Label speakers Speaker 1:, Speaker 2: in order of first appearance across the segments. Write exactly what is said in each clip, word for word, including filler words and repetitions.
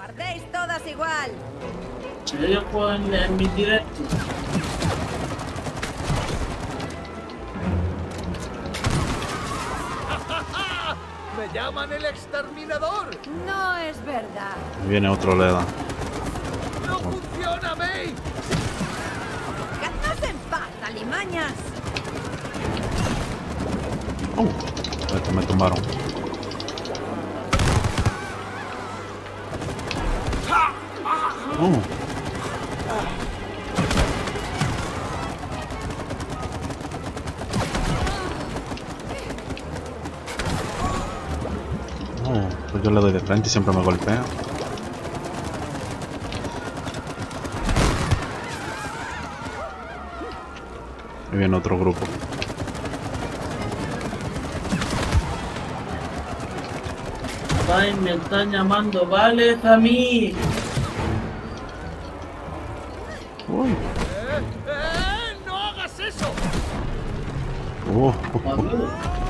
Speaker 1: Pardéis todas igual.
Speaker 2: Ellos pueden en mi directo.
Speaker 3: ¡Me llaman el exterminador!
Speaker 1: No es verdad.
Speaker 4: Viene otro Leda.
Speaker 3: ¡No funciona, May!
Speaker 1: ¡Dejadnos en paz, alimañas!
Speaker 4: Oh, este me tumbaron. Oh. Oh, pues yo le doy de frente y siempre me golpea. Y viene otro grupo.
Speaker 2: Ay, me están llamando, vale, a mí.
Speaker 4: Uy.
Speaker 3: ¡Eh! ¡Eh! ¡No hagas eso!
Speaker 4: Oh.
Speaker 2: Amigo.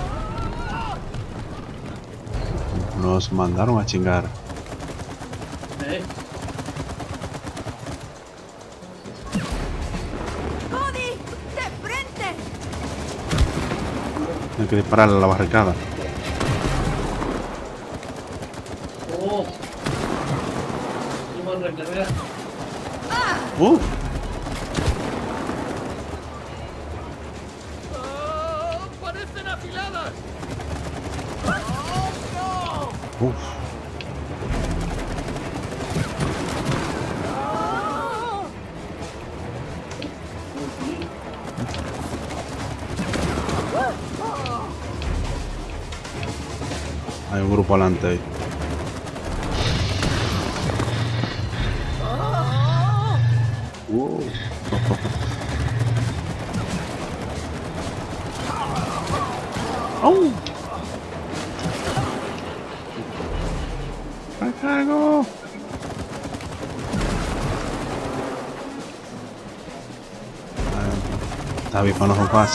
Speaker 4: Nos mandaron a chingar.
Speaker 2: Eh,
Speaker 1: ¡Cody! ¡De frente!
Speaker 4: Hay que dispararle a la barricada.
Speaker 2: oh. Vamos a recargar.
Speaker 4: Uh.
Speaker 3: ¡Ah! ¡Parecen afiladas! ¡Oh, no!
Speaker 4: Uf. Hay un grupo adelante ahí. Uh. ¡Oh! ¡Recargo! Está bien, para los pasos.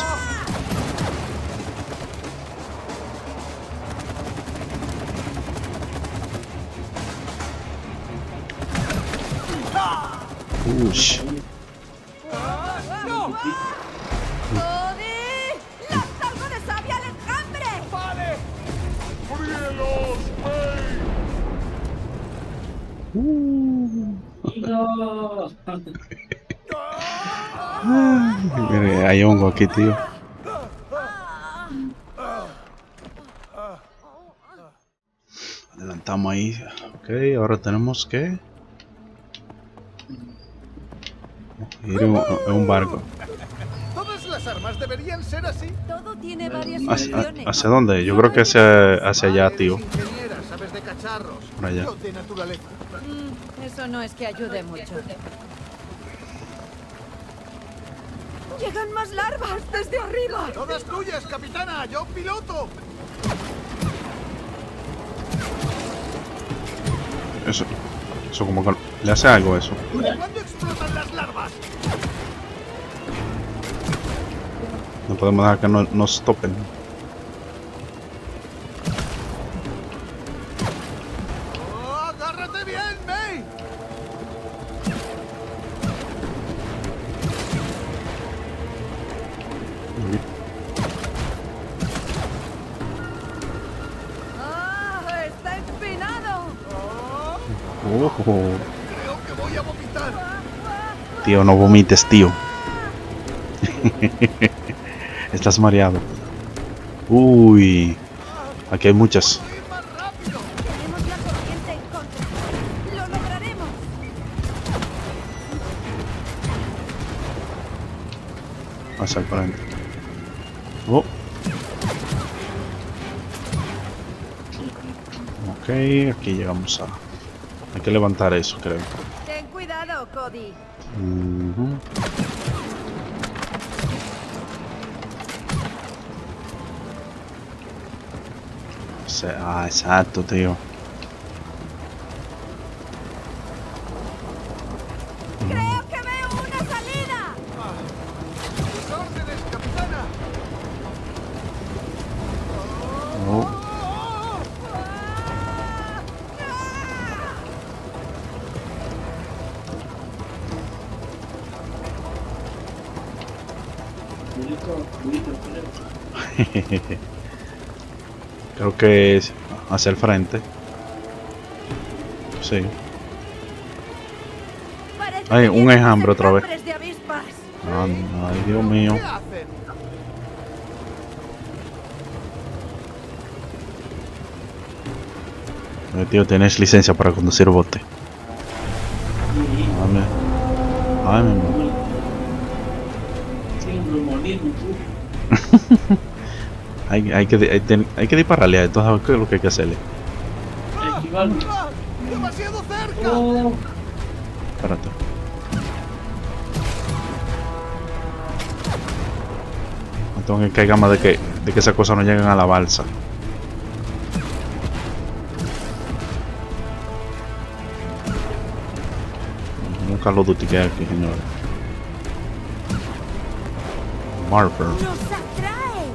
Speaker 4: Ush.
Speaker 3: ¡No!
Speaker 1: ¡Cody! ¡Lanza algo de savia al enjambre!
Speaker 3: ¡Vale! ¡Fríelos, May!
Speaker 4: Uh.
Speaker 2: No.
Speaker 4: Mire, hay hongo aquí, tío. Adelantamos ahí. Ok, ahora tenemos que ir en un, en un barco.
Speaker 3: Todas las armas deberían ser así.
Speaker 1: Todo tiene varias
Speaker 4: ¿Hacia,
Speaker 1: funciones.
Speaker 4: hacia dónde? Yo creo que hacia, hacia allá,
Speaker 3: Eres
Speaker 4: tío.
Speaker 3: ingeniera, sabes de cacharros.
Speaker 4: Por allá.
Speaker 3: Yo de naturaleza.
Speaker 1: Mm, eso no es que ayude mucho. ¡Llegan más larvas desde arriba!
Speaker 3: Todas tuyas, capitana. Yo piloto.
Speaker 4: Eso, eso como que le hace algo eso.
Speaker 3: ¿Cuándo explotan las larvas?
Speaker 4: No podemos dejar que no, nos topen.
Speaker 3: Oh, agárrate bien, May.
Speaker 1: ¡Ah! ¡Está empinado!
Speaker 3: Oh,
Speaker 4: Oh,
Speaker 3: creo que voy a vomitar.
Speaker 4: tío, no vomites, tío. Estás mareado. Uy, aquí hay muchas.
Speaker 3: Ir más rápido.
Speaker 1: Tenemos la corriente en contra. ¡Lo lograremos!
Speaker 4: Pasa al frente. Oh. Ok, aquí llegamos a... Hay que levantar eso, creo.
Speaker 1: Ten cuidado, Cody.
Speaker 4: Ujú. Se- Ah, exacto, tío.
Speaker 1: ¡Creo que veo una salida!
Speaker 3: Tus órdenes, capitana.
Speaker 4: Oh. Creo que es hacia el frente. Sí.
Speaker 1: Parece
Speaker 4: Ay,
Speaker 1: que
Speaker 4: un
Speaker 1: vienen
Speaker 4: enjambre otra vez.
Speaker 1: enjambres de avispas.
Speaker 4: Ay, ay, Dios mío.
Speaker 3: ¿Qué hacen?
Speaker 4: Eh, Tío, tienes licencia para conducir bote.
Speaker 2: Sí,
Speaker 4: Ay, mi- ay, mi amor.
Speaker 2: siempre morirme, tú.
Speaker 4: Hay, hay, que, hay, ten- hay que dispararle a esto. ¿Sabes qué es lo que hay que hacerle?
Speaker 2: Esquivarme.
Speaker 3: ¡Ah! ¡Demasiado cerca!
Speaker 2: Oh,
Speaker 4: Espérate. No tengo que caiga más de que, de que esas cosas no lleguen a la balsa. Un Call of Duty que hay aquí, señores. Marper.
Speaker 1: ¡Nos atrae!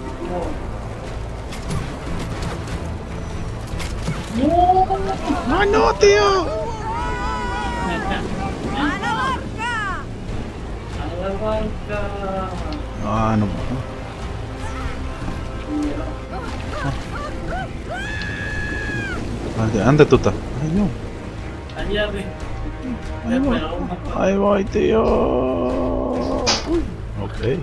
Speaker 4: ¡Ah, no, tío!
Speaker 1: ¡A la barca!
Speaker 2: a la barca.
Speaker 4: Ah, no. ¿Dónde, dónde tú estás? Ay, no.
Speaker 2: Allá ve.
Speaker 4: Ahí voy. Ahí voy, tío. Uy. Ok.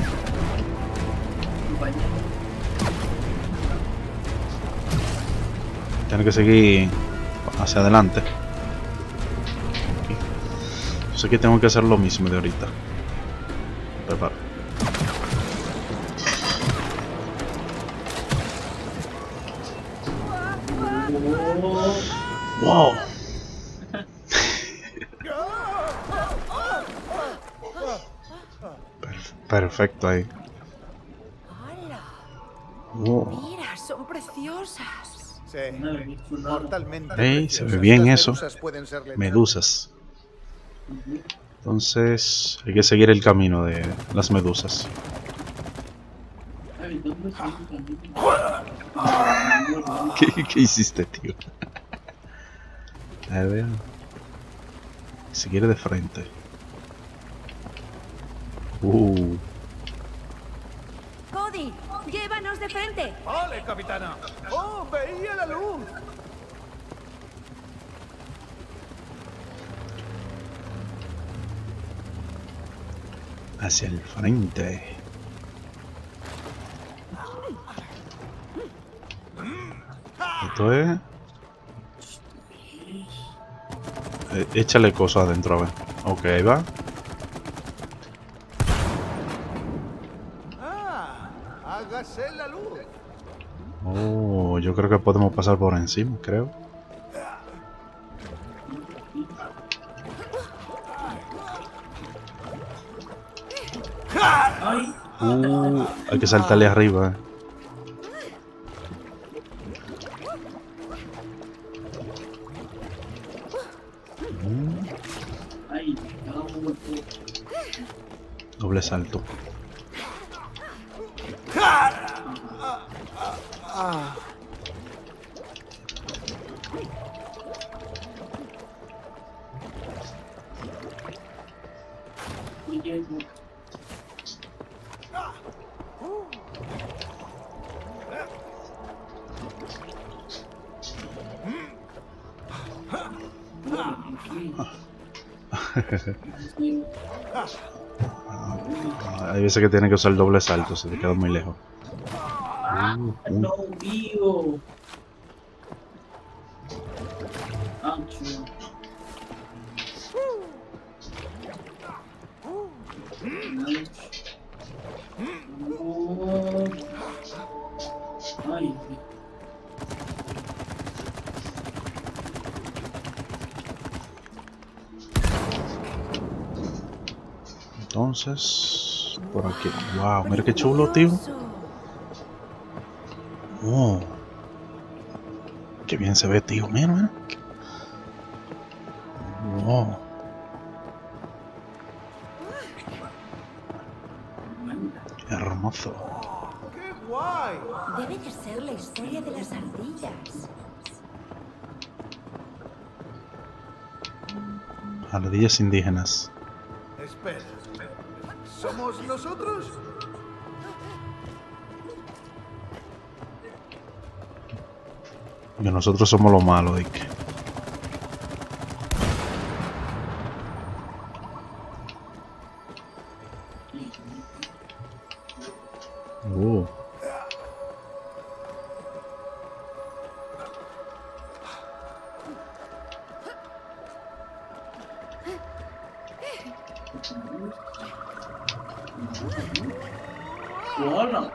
Speaker 4: Tiene que seguir hacia adelante. Aquí. Yo sé que tengo que hacer lo mismo de ahorita. Prepara. Wow. Per- Perfecto ahí.
Speaker 1: ¡Hala!
Speaker 4: Wow.
Speaker 1: Mira, son preciosas.
Speaker 3: Sí,
Speaker 2: Una vez
Speaker 3: mortalmente.
Speaker 4: Ey, se ve
Speaker 3: preciosas.
Speaker 4: bien
Speaker 3: Las
Speaker 4: eso.
Speaker 3: medusas pueden ser letales.
Speaker 4: Medusas. Entonces hay que seguir el camino de las medusas.
Speaker 2: Ay, ¿dónde está el camino?
Speaker 4: ¿Qué, qué hiciste, tío? A ver. Seguir de frente. Uh.
Speaker 1: Cody, llévanos de frente.
Speaker 3: ¡Vale, capitana! ¡Oh, veía la luz!
Speaker 4: Hacia el frente. Esto es. Eh, échale cosas adentro, a ver. Ok, ahí va.
Speaker 3: ¡Ah! ¡Hágase la luz!
Speaker 4: Oh, yo creo que podemos pasar por encima, creo.
Speaker 2: Ay,
Speaker 4: Uh, hay que saltarle arriba, eh.
Speaker 2: ay, no,
Speaker 4: Doble salto.
Speaker 2: oye,
Speaker 4: Ah, hay veces que tiene que usar el doble salto, se te queda muy lejos. Uh, uh.
Speaker 2: no, tío. Ancho. Ay,
Speaker 4: Entonces, por aquí. Wow, mira qué chulo, tío. Oh, qué bien se ve, tío. Mira, mira. Wow. Qué hermoso.
Speaker 3: ¡Qué guay!
Speaker 1: Debe de ser la historia de las ardillas.
Speaker 4: Ardillas indígenas.
Speaker 3: Espera. ¿Somos nosotros?
Speaker 4: Que nosotros somos los malos, Dick. Uh.
Speaker 2: Hola.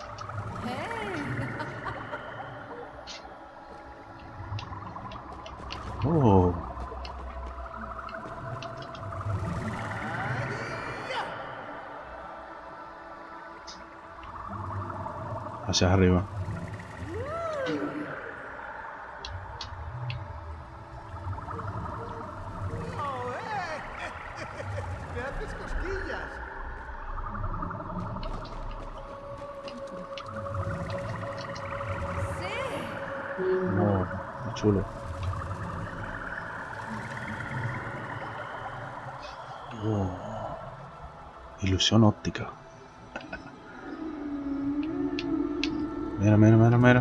Speaker 4: Oh. Hacia arriba.
Speaker 3: Oh, eh. Me haces cosquillas.
Speaker 4: Oh, qué chulo. Oh. Ilusión óptica. Mira, mira, mira, mira.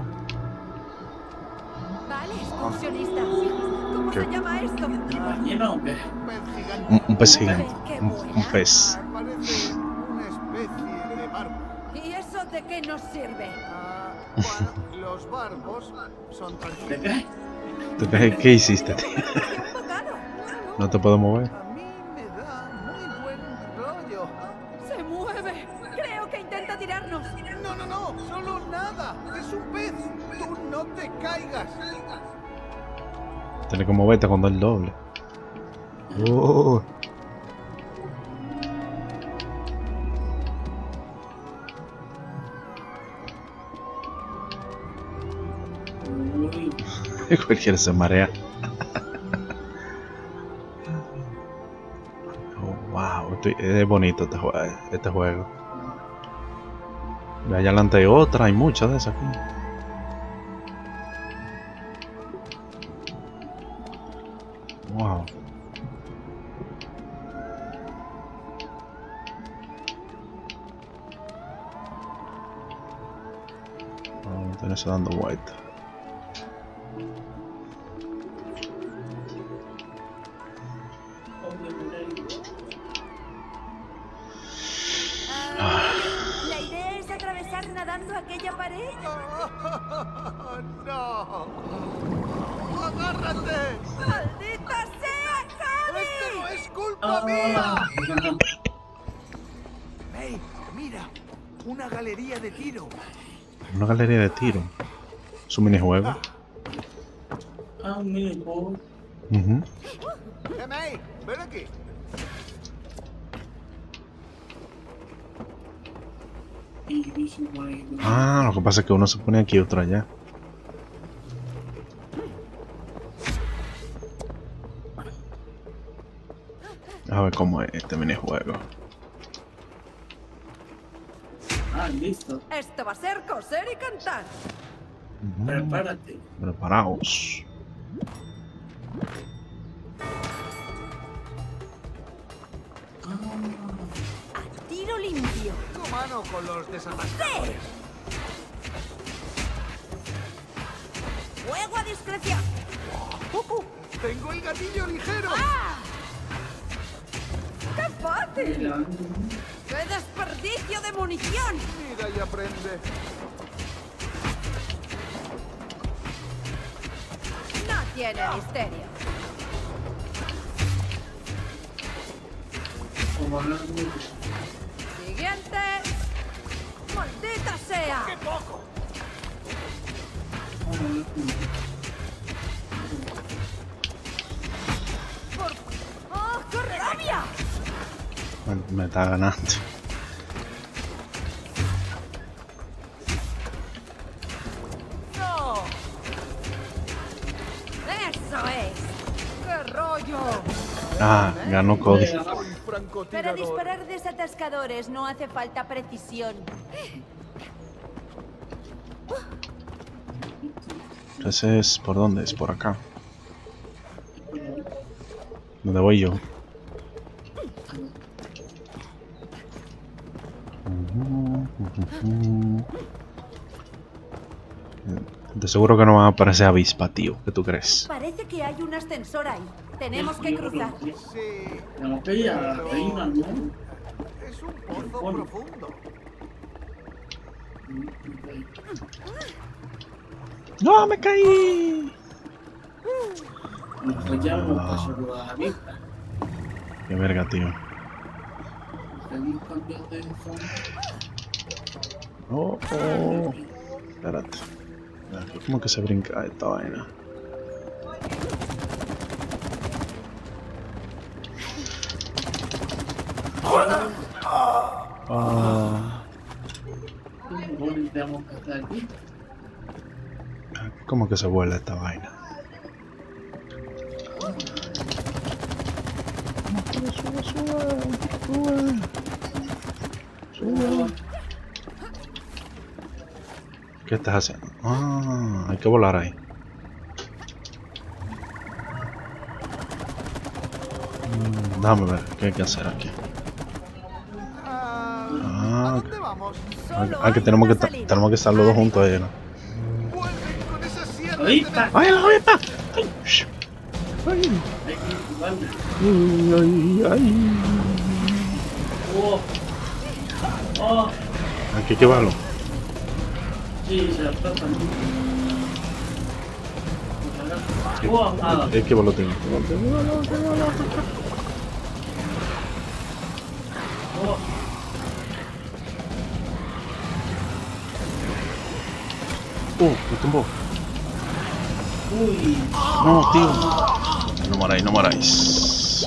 Speaker 1: Vale, excursionistas. ¿Cómo
Speaker 4: ¿Qué?
Speaker 1: se llama esto?
Speaker 2: ¿Ballena o qué?
Speaker 3: Pez gigante.
Speaker 4: Un, un pez gigante.
Speaker 1: Qué
Speaker 4: Un,
Speaker 1: buena.
Speaker 4: un pez.
Speaker 3: Parece una especie de barbo.
Speaker 1: ¿Y eso de qué nos sirve?
Speaker 3: Ah, bueno, los barbos son
Speaker 2: ¿De
Speaker 3: tranquilos.
Speaker 2: qué?
Speaker 4: ¿Tú qué, qué hiciste, tío?
Speaker 1: ¿Qué un bocado?
Speaker 4: No te puedo mover.
Speaker 3: A mí me da muy buen rollo.
Speaker 1: Se mueve. Creo que intenta tirarnos.
Speaker 3: No, no, no, solo nada. Es un pez. Tú no te caigas.
Speaker 4: Tienes que moverte cuando el doble. Oh.
Speaker 2: Uy.
Speaker 4: Cualquiera se marea. Oh, wow, estoy- es bonito este, jue- este juego. De allá adelante hay otra, hay muchas de esas aquí. Wow. Vamos a tener eso dando vuelta.
Speaker 1: Ah, la idea es atravesar nadando aquella pared.
Speaker 3: Oh, no. ¡Agárrate!
Speaker 1: ¡Maldita sea,
Speaker 3: ¡Esto no
Speaker 1: Cody!
Speaker 3: es culpa mía!
Speaker 2: Ah.
Speaker 3: Hey, mira, una galería de tiro.
Speaker 4: Una galería de tiro. Es un minijuego.
Speaker 2: Ah, un minijuego.
Speaker 4: Ujú.
Speaker 3: Eh, May, ven aquí.
Speaker 2: Y dice, bueno,
Speaker 4: Ah, lo que pasa es que uno se pone aquí y otro allá. A ver cómo es este minijuego.
Speaker 2: Ah, listo.
Speaker 1: Esto va a ser coser y cantar.
Speaker 4: Ujú.
Speaker 2: Prepárate.
Speaker 4: Preparaos.
Speaker 1: A tiro limpio.
Speaker 3: Tu mano con los desatascadores.
Speaker 1: Fuego a discreción.
Speaker 3: Uh, uh, tengo el gatillo ligero.
Speaker 1: ¡Ah! ¡Qué fácil!
Speaker 2: Mira.
Speaker 1: ¡Qué desperdicio de munición!
Speaker 3: Mira y aprende.
Speaker 1: No tiene misterio.
Speaker 2: Como hablando de-
Speaker 1: Siguiente. ¡Maldita sea!
Speaker 3: ¡Qué poco!
Speaker 2: como hablando de-
Speaker 1: Por... ¡Oh, qué rabia!
Speaker 4: Me, me está ganando.
Speaker 3: ¡No!
Speaker 1: ¡Eso es! ¡Qué rollo!
Speaker 4: Ah, ganó Cody.
Speaker 3: Soy
Speaker 1: Para
Speaker 3: francotirador.
Speaker 1: disparar desatascadores no hace falta precisión.
Speaker 4: Ese es por dónde, es por acá. ¿Dónde voy yo? Ujú, ujú, ujú. De seguro que no van a aparecer avispa, tío. ¿Qué tú crees?
Speaker 1: Parece que hay un ascensor ahí. Tenemos que cruzar.
Speaker 3: Sí,
Speaker 2: Tenemos que ir a la reina, ¿no?
Speaker 3: es un pozo
Speaker 2: Bueno.
Speaker 3: profundo.
Speaker 4: ¡No, me caí!
Speaker 2: Nos fallamos para saludar a vista.
Speaker 4: Qué verga, tío.
Speaker 2: Tenemos que cambiar de zona.
Speaker 4: Oh, oh. Espérate. ¿Cómo que se brinca esta vaina? Ah,
Speaker 2: ¿Cómo tenemos que estar aquí?
Speaker 4: ¿Cómo que se vuela esta vaina? Sube, sube, sube, sube. ¿Qué estás haciendo? Ah, hay que volar ahí. Mm, déjame ver qué hay que hacer aquí.
Speaker 3: Ah,
Speaker 4: Ah,
Speaker 3: ¿a dónde vamos?
Speaker 4: Ah,
Speaker 1: Solo
Speaker 4: ah, que
Speaker 1: hay
Speaker 4: tenemos que,
Speaker 1: una
Speaker 4: ta-
Speaker 1: salida.
Speaker 4: tenemos que estar los dos juntos ahí, ¿no?
Speaker 3: Vuelven con esa sierra.
Speaker 2: Ahí está.
Speaker 4: ¡Ay, la avispa! ¡Ay! sh- ¡Ay!
Speaker 2: Hay que esquivarla.
Speaker 4: ¡Ay, ay!
Speaker 2: Oh. Oh.
Speaker 4: Hay que esquivarlo.
Speaker 2: Sí, se atrapa. Oh, nada.
Speaker 4: Es que lo tengo.
Speaker 2: Oh.
Speaker 4: ¡Uh! Me tumbó.
Speaker 2: Uy.
Speaker 4: No, tío. No moráis, no moráis.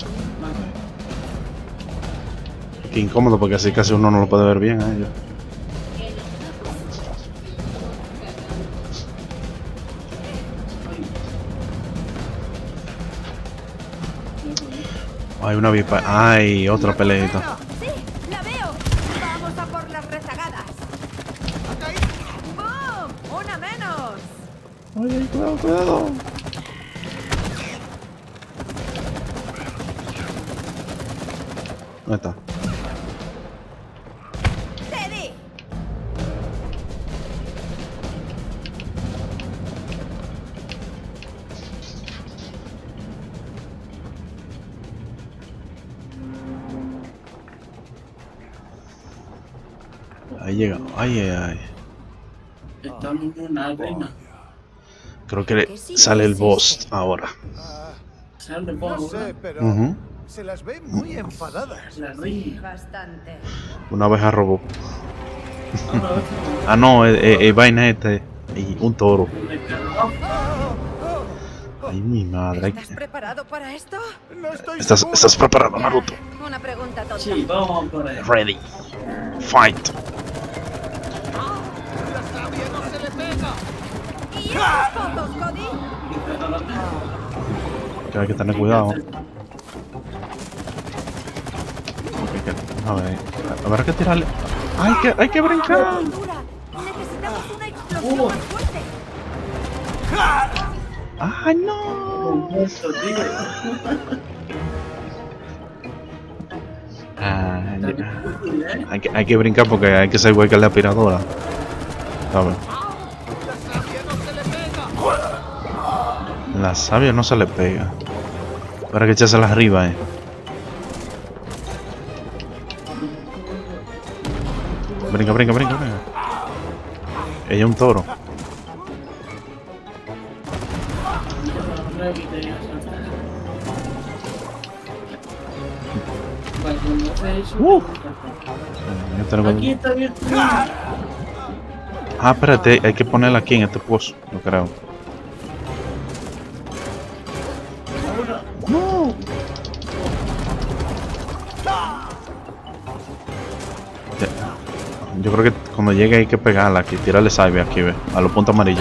Speaker 4: Qué incómodo porque así casi uno no lo puede ver bien a ellos. Hay una avispa. Ay, otra peleita.
Speaker 1: Sí, la veo. Vamos a por las rezagadas.
Speaker 3: Ha caído.
Speaker 1: ¡Bum! ¡Una menos!
Speaker 4: Ay, ay, cuidado, cuidado. ¿Dónde está?
Speaker 1: ¡Teddy!
Speaker 4: Ahí llega. Ay, ay, ay.
Speaker 2: Estamos en una arena.
Speaker 4: Creo que le sale el boss ahora.
Speaker 3: Ah,
Speaker 2: Sale
Speaker 3: no
Speaker 2: por
Speaker 3: sé, pero
Speaker 4: Ujú.
Speaker 3: se las ve muy enfadadas.
Speaker 2: la reina.
Speaker 1: Bastante.
Speaker 4: Una abeja robó.
Speaker 2: Ahora vamos
Speaker 4: Ah, no, es, es- es vaina este. Y un toro.
Speaker 2: a descargar.
Speaker 4: Ay, mi madre.
Speaker 1: ¿Estás preparado para esto?
Speaker 3: No estoy
Speaker 4: ¿Estás,
Speaker 3: seguro.
Speaker 4: ¿Estás preparado, Naruto?
Speaker 1: Una pregunta tonta.
Speaker 2: Sí, vamos por ahí.
Speaker 4: Ready. Fight.
Speaker 3: La sabia no se le pega.
Speaker 1: ¿Y esas fotos, Cody?
Speaker 4: Que hay que tener cuidado. Ok, que- a ver. A ver, hay que tirarle. Hay que, hay que brincar.
Speaker 1: ¡Dura! Necesitamos una explosión más fuerte.
Speaker 4: Ay, no.
Speaker 2: Esto, tío.
Speaker 4: Ah, ya. Hay que, hay que brincar porque hay que ser igual que la aspiradora. ¿Sabes?
Speaker 3: La sabia no se le pega.
Speaker 4: La savia no se le pega. Para que echársela arriba, eh. Brinca, brinca, brinca, brinca. Ella es un toro. Uh. Ya tenemos-
Speaker 2: Aquí está bien.
Speaker 4: Ah, espérate, hay que ponerla aquí en este pozo, yo creo. No. Ya. Yo creo que cuando llegue hay que pegarla aquí, tirarle salve aquí, ve, a los puntos amarillos.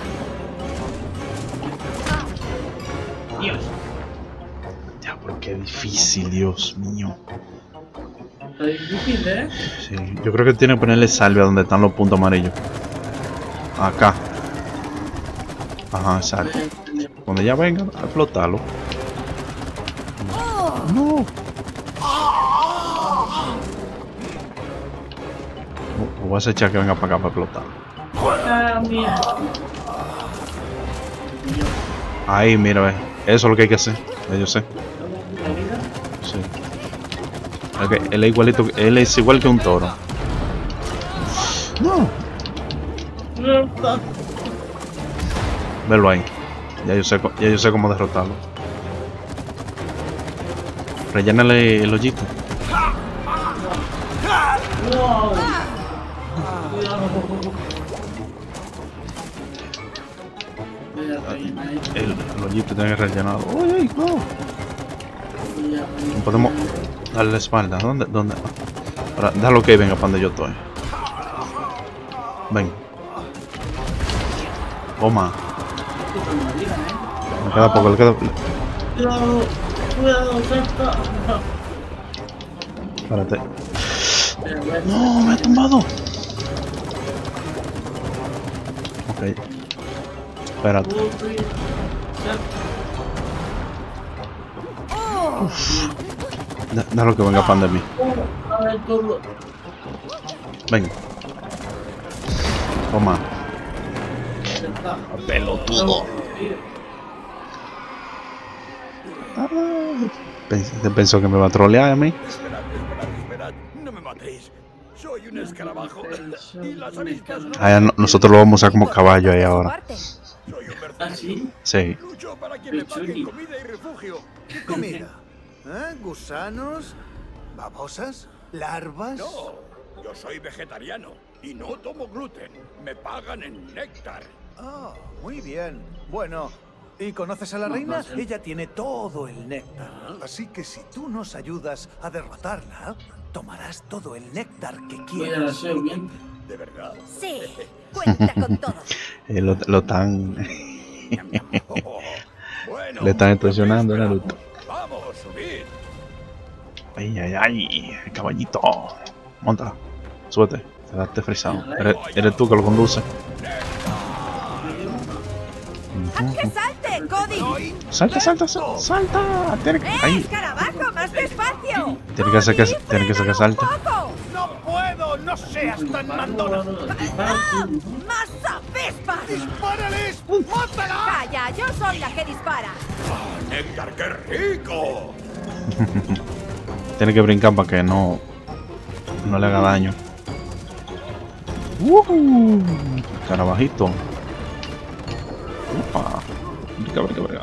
Speaker 2: Dios.
Speaker 4: Ya, pero qué difícil, Dios mío.
Speaker 2: Está difícil, ¿eh?
Speaker 4: Sí, yo creo que tiene que ponerle salve a donde están los puntos amarillos. Acá. Ajá, exacto. Cuando ya venga, a explotarlo. No. O- o vas a echar que venga para acá para explotar.
Speaker 2: Ah, mierda.
Speaker 4: Ahí, mira, ve. Eso es lo que hay que hacer. Ya yo sé.
Speaker 2: ¿La vida?
Speaker 4: Sí. Okay, él es igualito, él es igual que un toro. No. Velo ahí. Ya yo sé, co- ya yo sé cómo derrotarlo. Rellénale el hoyito.
Speaker 2: Wow. Cuidado.
Speaker 4: El, el hoyito tiene que rellenarlo. ¡Uy, uy, no! No podemos darle la espalda. ¿Dónde? ¿Dónde? Ahora, déjalo que venga para donde yo estoy. Ven. Toma. Le queda poco, le queda.
Speaker 2: Cuidado, cuidado, salta.
Speaker 4: Espérate. No, me ha tumbado. Ok. Espérate. Da- Déjalo que venga pan de mí. Ven. Toma. Pelotudo. Pens- Pensó que me va a trolear a mí.
Speaker 3: Esperad, esperad, esperad. No me matéis. Soy un escarabajo. Y las avispas no.
Speaker 4: Ah, no- nosotros lo vamos a usar como caballo ahí ahora.
Speaker 3: Soy un mercenario.
Speaker 2: ¿Ah, sí?
Speaker 4: Sí.
Speaker 3: Lucho para que me paguen comida y refugio. ¿Qué comida? ¿Eh? ¿Gusanos? ¿Babosas? ¿Larvas? No, yo soy vegetariano y no tomo gluten. Me pagan en néctar. Ah, muy bien. Bueno, ¿y conoces a la
Speaker 2: No,
Speaker 3: reina?
Speaker 2: no sé.
Speaker 3: Ella tiene todo el néctar. Así que si tú nos ayudas a derrotarla, tomarás todo el néctar que
Speaker 2: Voy a
Speaker 3: quieras.
Speaker 2: hacer bien.
Speaker 3: ¿De verdad?
Speaker 1: Sí, cuenta con todo.
Speaker 4: Eh, lo, lo están.
Speaker 3: Bueno,
Speaker 4: Le están
Speaker 3: ¿qué
Speaker 4: extorsionando,
Speaker 3: esperamos?
Speaker 4: Naruto.
Speaker 3: Vamos, subid.
Speaker 4: Ay, ay, ay. El caballito. Monta. Súbete. Quedaste frisado. Eres, eres tú que lo conduce.
Speaker 1: ¡Haz que salte, Cody!
Speaker 4: Salta, salta, salta. Salta. Tiene que,
Speaker 1: ¡Eh,
Speaker 4: ay,
Speaker 1: escarabajo, más despacio!
Speaker 4: tiene que hacer que,
Speaker 1: Cody,
Speaker 4: tiene que hacer que
Speaker 1: frénalo un
Speaker 4: salte.
Speaker 1: poco.
Speaker 3: ¡No puedo! ¡No seas tan mandona!
Speaker 1: ¡Ah! ¡Más avispas!
Speaker 3: ¡Dispárales! ¡Mátala!
Speaker 1: Calla, yo soy la que dispara.
Speaker 3: ¡Néctar, qué rico!
Speaker 4: Tiene que brincar para que no, no le haga daño. Uh, carabajito. Upa. Brinca, brinca, brinca.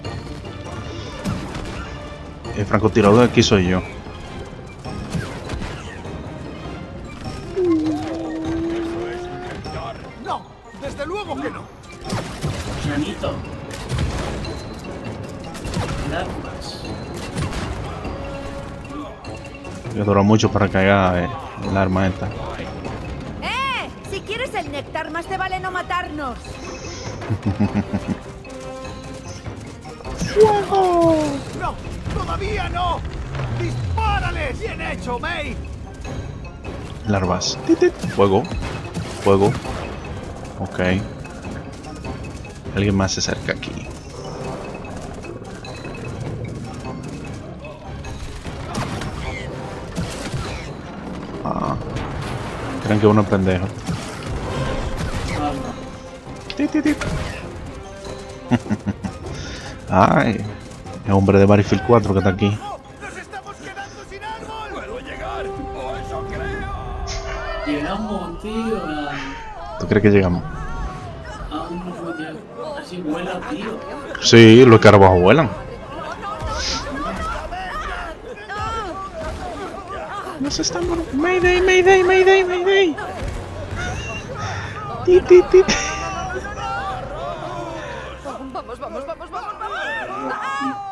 Speaker 4: El francotirador aquí soy yo.
Speaker 3: ¡No! ¡Desde luego que no!
Speaker 2: Chanito. Larvas.
Speaker 4: Que duró mucho para que haga eh, el arma esta.
Speaker 1: ¡Eh! Si quieres el néctar, más te vale no matarnos.
Speaker 3: ¡No! ¡Todavía no! ¡Dispárales! ¡Bien hecho, May!
Speaker 4: Larvas. Tit, tit. Fuego. Fuego. Ok. Alguien más se acerca aquí. Ah. Creen que uno es pendejo.
Speaker 2: Salva.
Speaker 4: Tit, tit, tit. Ay. El hombre de Battlefield cuatro que está aquí.
Speaker 3: ¡Oh! ¡Nos estamos quedando sin árbol! ¡Puedo llegar! ¡O eso creo!
Speaker 2: Llegamos, tío, a,
Speaker 4: ¿Tú crees que llegamos?
Speaker 2: a un rollo. Así vuela, tío.
Speaker 4: Sí, los carabajos vuelan. Nos están... Mayday, Mayday, Mayday, Mayday. Tit, tit, tit.
Speaker 1: Vamos, vamos, vamos, vamos, vamos.